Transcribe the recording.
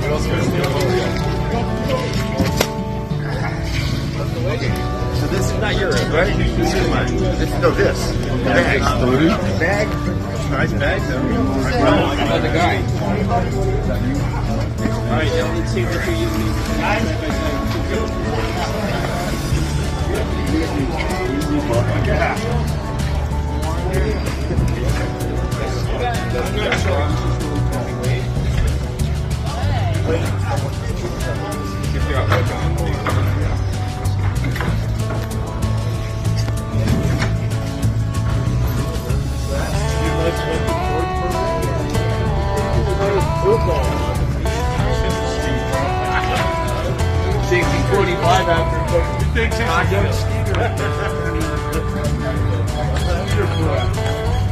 So this is not yours, right? This is mine. This. Bag. Bag. Nice bag, though. About the guy. All right, now let's see what you're using. $16.25 after big